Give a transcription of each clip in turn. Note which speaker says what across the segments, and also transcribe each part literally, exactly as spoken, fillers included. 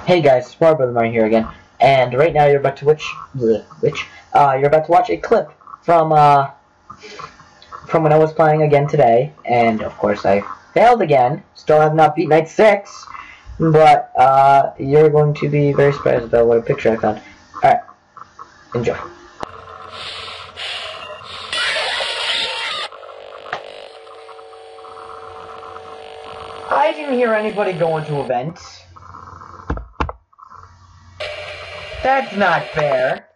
Speaker 1: Hey guys, Smart Brother Mario here again, and right now you're about to which which uh you're about to watch a clip from uh from when I was playing again today, and of course I failed again. Still have not beat night six, but uh you're going to be very surprised about what a picture I found. All right, enjoy. I didn't hear anybody going to events. That's not fair.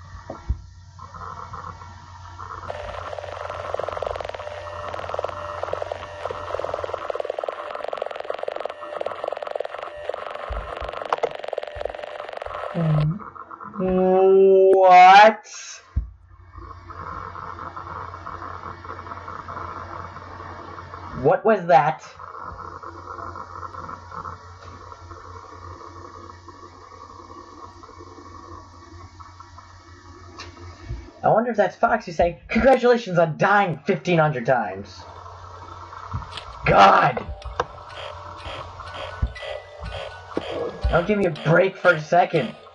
Speaker 1: What? What was that? I wonder if that's Foxy saying, "Congratulations on dying fifteen hundred times." God! Don't give me a break for a second.